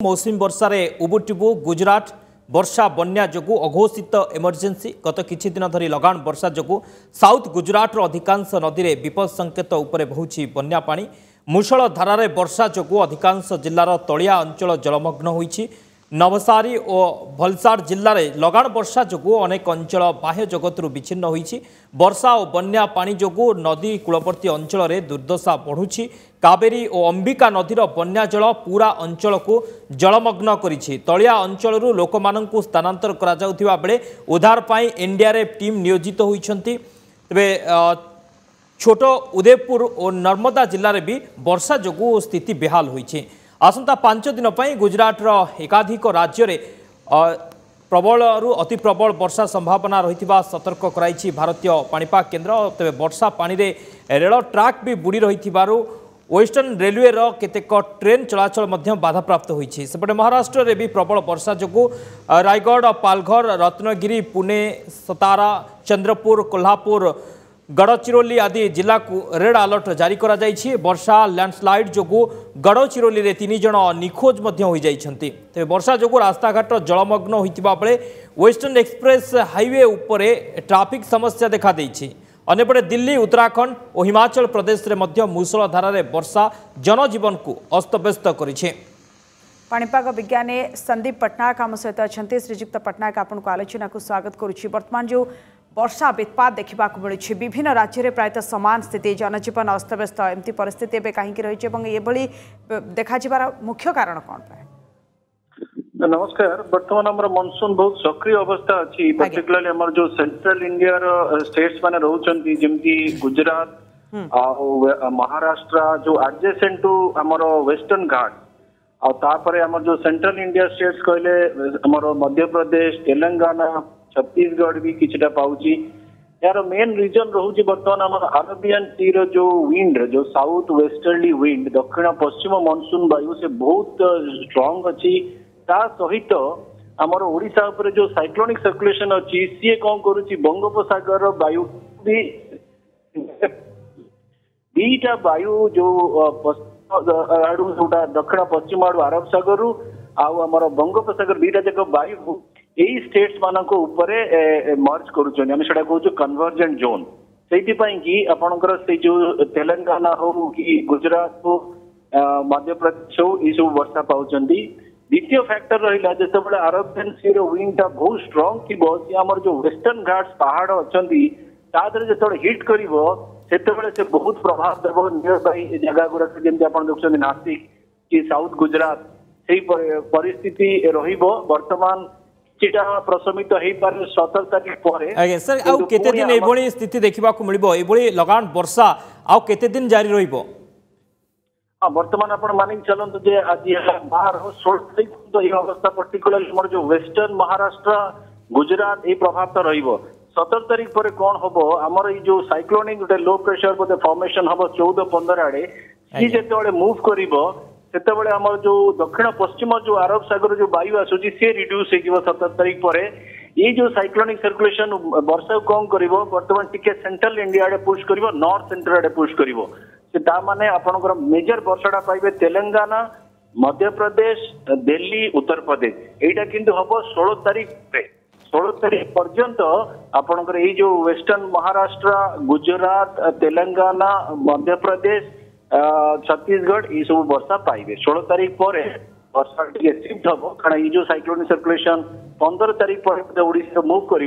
मौसुमी वर्षार उबुटिबु गुजरात वर्षा बन्या जोगु अघोषित इमरजेंसी गत किछि दिन धरी लगान वर्षा जोगु साउथ गुजरात अधिकांश नदी में विपद संकेत उपरे बहुछि बन्या पानी। मूषल धारारे वर्षा जोगु अधिकांश जिल्लार तलिया अंचल जलमग्न होइछि। नवसारी और भलसाड जिल्ला रे लगान वर्षा जोगु अनेक अंचल बाह्य जगतरू विच्छिन्न होइछि। वर्षा और बन्या पानी जोगु नदी कूलवर्ती अंचल रे दुर्दशा बढ़ुछि। कावेरी और अंबिका नदीर बन्या जल पूरा अंचल को जलमग्न करिछि। तलिया अंचलरू लोकमानंकु स्थानांतर करा जाउथिबा बेले उद्धार पाई एनडीआरएफ टीम नियोजित होइछन्ति। तबे छोट उदयपुर और नर्मदा जिल्ला रे भी वर्षा जोगु स्थिति बेहाल होइछि। आसंता 5 दिन पर गुजरात एकाधिक राज्य में प्रबल अति प्रबल वर्षा संभावना रही सतर्क कराई भारतीय पाणीपाग केन्द्र। तेरे वर्षा पानी रे रेल ट्रैक भी बुड़ी रही वेस्टर्न रेलवे केतेक ट्रेन चलाचल बाधाप्राप्त होइछि। सेपटे महाराष्ट्र रे भी प्रबल वर्षा जोगु रायगढ़ पालघर रत्नगिरी पुणे सतारा चंद्रपुर कोल्हापुर गड़चिरोली आदि जिला को रेड अलर्ट जारी करा जाइछि। वर्षा लैंडस्लाइड जोगु गड़चिरोली रे 3 जन निखोज हो जाइछन्ति। तेबे वर्षा जोगु रास्ताघाट जलमग्न होइतिबा बेले वेस्टर्न एक्सप्रेस हाईवे उपरे ट्रैफिक समस्या देखा देइछि। अन्यपटे दिल्ली उत्तराखंड और हिमाचल प्रदेश रे मध्य मूसल धारारे वर्षा जनजीवन को अस्तव्यस्त करिछि। पाणीपाग विज्ञानी संदीप पटनायक आम सहित अच्छा। श्रीजुक्त पटनायक आपको आलोचना को स्वागत करुच्ची। बर्तमान जो वर्षा वित्पात देखा मिलूँ विभिन्न राज्य में प्रायतः सामान स्थिति जनजीवन अस्तव्यस्त एमती परिस्थिति एवं कहीं रही देखा मुख्य कारण कौन? नमस्कार। बर्तमान आम मनसून बहुत सक्रिय अवस्था अच्छी पर्टिकुलरली आम जो सेंट्रल इंडिया स्टेट्स माने रहउछंती जेमती गुजरात महाराष्ट्र जो एडजेसेंट टू आमर वेस्टर्न घाट आम जो सेंट्रल इंडिया स्टेट्स कहले आमर मध्य प्रदेश तेलंगाना छत्तीसगढ़ भी किछटा पाउची। यार मेन रीजन रहउची बर्तमान आमर अरेबियन सी रो जो विंड जो साउथ वेस्टर्ली विंड दक्षिण पश्चिम मानसून वायु से बहुत स्ट्रांग अच्छी। ता सहित आमर ओडिशा उपरे जो साइक्लोनिक सर्कुलेशन अच्छी सी कौन करुच्ची बंगोपसागर वायु भी दीटा वायु जो आड़ू जोटा दक्षिण पश्चिम आड़ू अरब सागर आमर बंगोपसागर दीटा जाक वायु यही स्टेट्स मानक उपरे मर्ज करुँच कन्वर्जेंट जोन से आपणकर से जो तेलंगाना हो कि गुजरात हो मध्य प्रदेश हो ये सब वर्षा पाँच। द्वितीय फैक्टर रहा जिते बड़े अरबियन सी विंड टा बहुत स्ट्रांग थी सी आमर जो वेस्टर्न घाट्स पहाड़ अच्छा जो हिट कर से बहुत प्रभाव देव नियर बाई जगह गुड़ाक जमी आप देखते नासिक कि साउथ गुजरात से परिस्थिति वर्तमान प्रशमित हो पारे 17 तारीख पर। सर आउ केते दिन एभली स्थिति देखा मिलिबो एभली लगान वर्षा आउ केते दिन जारी रहिबो? वर्तमान आप मानिक चलते जे आज 16 तारीख तो ये अवस्था पर्टिकुलरली जो वेस्टर्न महाराष्ट्र गुजरात ये प्रभाव तो रहिबो। 17 तारीख पर कौन हम आमर ये जो साइक्लोनिक गोटे लो प्रेशर बोधे फॉर्मेशन हम 14-15 आड़े सी जिते मूव कर सेतेबेले आमर जो दक्षिण पश्चिम जो अरब सागर जो वायु आसूची सी रिड्यूस हो 17 तारीख पर। ये जो साइक्लोनिक सर्कुलेशन वर्षा कौन कर बर्तमान टिके सेंट्रल इंडिया आड़े पुश कर नॉर्थ सेंटर आड़े पुश कर माने आपनकर मेजर वर्षाटा पाइबे तेलंगाना मध्य प्रदेश दिल्ली उत्तर प्रदेश एटा किंतु हम 16 तारीख 16 तारीख पर्यंत आपनकर ये जो वेस्टर्न महाराष्ट्र गुजरात तेलंगाना मध्य प्रदेश छत्तीसगढ़ ये सब वर्षा पाइबे। 16 तारीख पर वर्षा शिफ्ट हम कारण ये जो साइक्लोनिक सर्कुलेशन 15 तारीख पर ओडिशा मूव कर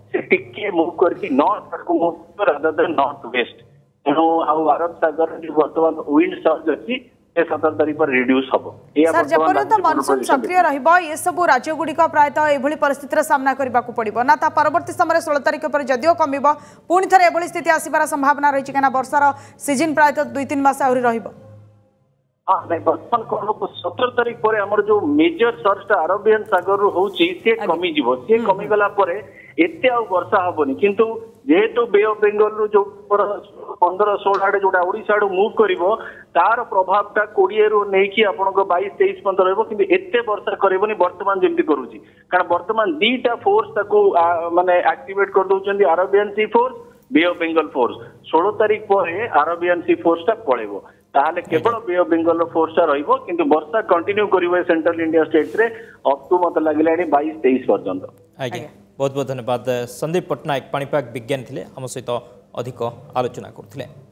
मूव करके नॉर्थ को move rather than north west तेणु अरब सागर जो वर्तमान विंड सर्ज अच्छी 17 तारीख पर रिड्यूस हम। सर जपर्यंत मानसून सक्रिय रहिबो ये सब राज्य गुड़िक प्रायतः एभली परिस्थितिर सामना करबा को पड़िबो ना ता परवर्ती समय 16 तारीख पर जदियो कमिबो पुणी थरे एभली स्थिति आसीबार संभावना रही है वर्षार सीजन प्रायतः 2-3 मास आहुरी रहिबो? हाँ नहीं बर्तमान कौन 17 तारीख पर आमर जो मेजर सर्जटा अरबियन सागर होची से कमिजिवो सी कमिगला परे एते आ वर्षा हबनी किंतु जेहेतु बे ऑफ बेंगल रू जो 15-16 आड़े जोटा ओडिशा आड़ू मूव करिवो तार प्रभावटा 20 रु नेकी आपनको 22-23 पर्यंत रहबो किंतु एते वर्षा करबनी वर्तमान जेमती करूची कारण वर्तमान दीटा फोर्स ताको माने एक्टिवेट कर दोचंदी Arabian sea force bay of Bengal force 16 तारीख पर अरबियन सी फोर्स टा पळेबो ताहले केवल बे ऑफ बेंगल फोर्सटा रहिबो किंतु वर्षा कंटिन्यू करिवो सेंट्रल इंडिया स्टेट रे अप टू मत लागिलानी 22-23 पर्यंत। आज्ञा बहुत बहुत धन्यवाद संदीप पट्टनायक पाणीपाग विज्ञानी थिले आम सहित अधिक आलोचना करथिले।